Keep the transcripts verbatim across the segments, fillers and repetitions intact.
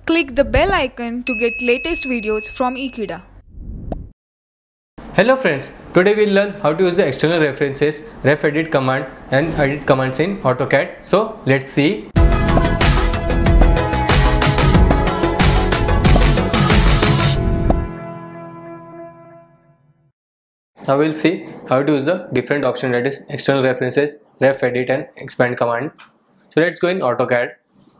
Click the bell icon to get latest videos from Ekeeda. Hello friends, today we'll learn how to use the external references, ref edit command and edit commands in AutoCAD. So let's see. Now we'll see how to use the different option, that is external references, ref edit and expand command. So let's go in AutoCAD.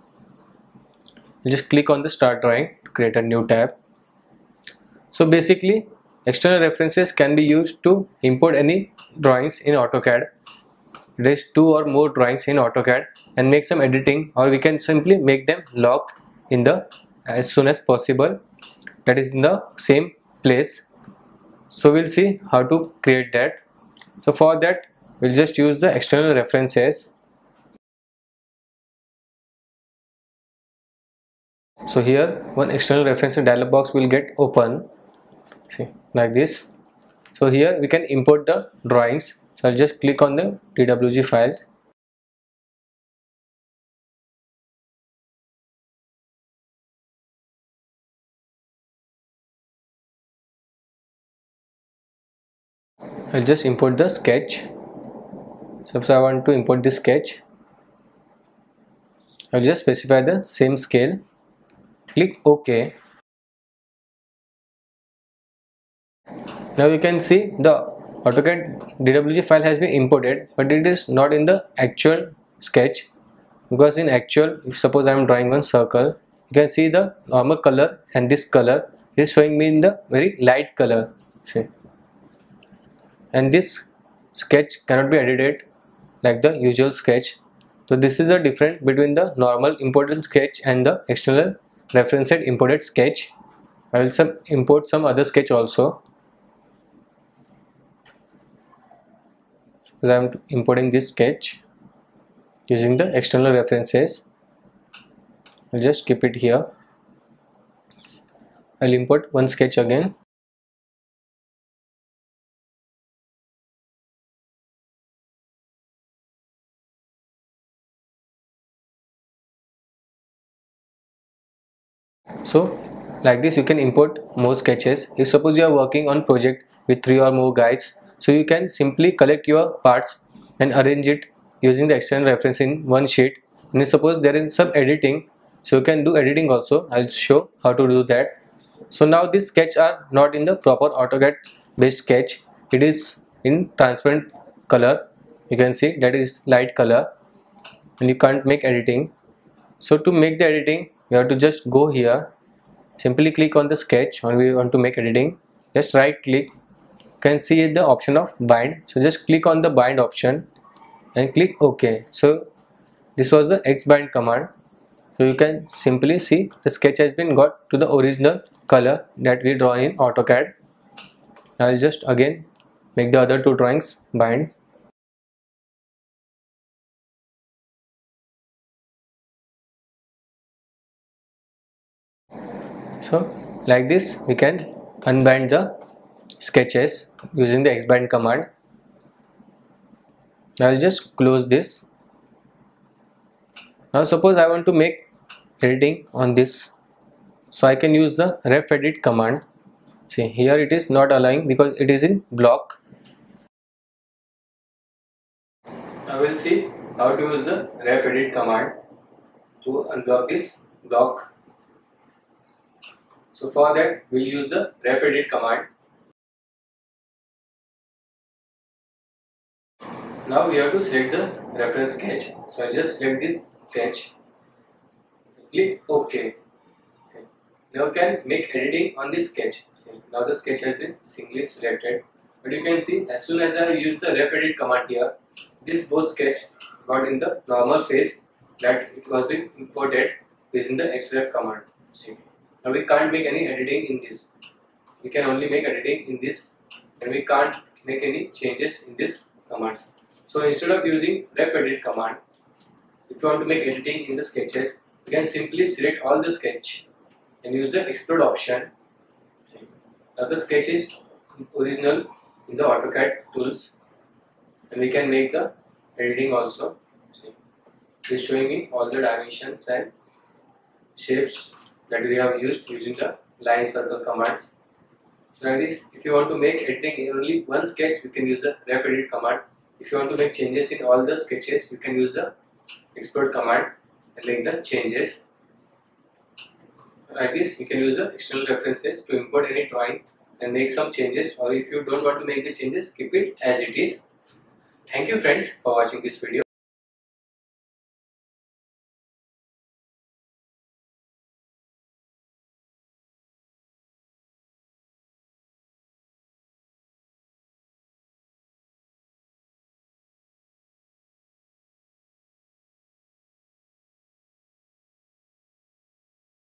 Just click on the start drawing to create a new tab. So basically external references can be used to import any drawings in AutoCAD. There is two or more drawings in AutoCAD and make some editing, or we can simply make them lock in the as soon as possible, that is in the same place. So we'll see how to create that. So for that we'll just use the external references. So here one external reference dialog box will get open, see, like this. So here we can import the drawings. So I'll just click on the D W G file. I'll just import the sketch. Suppose I want to import this sketch, I'll just specify the same scale, click OK. Now you can see the AutoCAD D W G file has been imported, but it is not in the actual sketch, because in actual, if suppose I am drawing one circle, you can see the normal color and this color is showing me in the very light color. See, and this sketch cannot be edited like the usual sketch. So this is the difference between the normal imported sketch and the external referenced imported sketch. I will some import some other sketch also, because I am importing this sketch using the external references. I'll just keep it here. I'll import one sketch again. So like this you can import more sketches. If suppose you are working on project with three or more guides, so you can simply collect your parts and arrange it using the external reference in one sheet. And if suppose there is some editing, so you can do editing also. I'll show how to do that. So now these sketch are not in the proper AutoCAD based sketch. It is in transparent color. You can see that is light color and you can't make editing. So to make the editing, you have to just go here, simply click on the sketch when we want to make editing. Just right click, you can see the option of bind. So just click on the bind option and click OK. So this was the X bind command. So you can simply see the sketch has been got to the original color that we draw in AutoCAD. I will just again make the other two drawings bind. So like this we can unbind the sketches using the Xbind command. I will just close this. Now suppose I want to make editing on this, so I can use the ref edit command. See, here it is not allowing because it is in block. I will see how to use the ref edit command to unblock this block. So for that we'll use the ref edit command. Now we have to select the reference sketch. So I just select this sketch, click OK. Okay. Now you can make editing on this sketch. See, now the sketch has been singly selected, but you can see as soon as I use the ref edit command here, this both sketch got in the normal face that it was being imported using the xref command. See. Now we can't make any editing in this. We can only make editing in this, and we can't make any changes in this commands. So instead of using ref edit command, if you want to make editing in the sketches, you can simply select all the sketch and use the explode option. See, now the sketch is original in the AutoCAD tools, and we can make the editing also. See, it is showing me all the dimensions and shapes that we have used using the line circle commands. So like this, if you want to make editing in only one sketch, you can use the ref edit command. If you want to make changes in all the sketches, you can use the export command and make the changes. Like this, you can use the external references to import any drawing and make some changes, or if you don't want to make the changes, keep it as it is. Thank you friends for watching this video.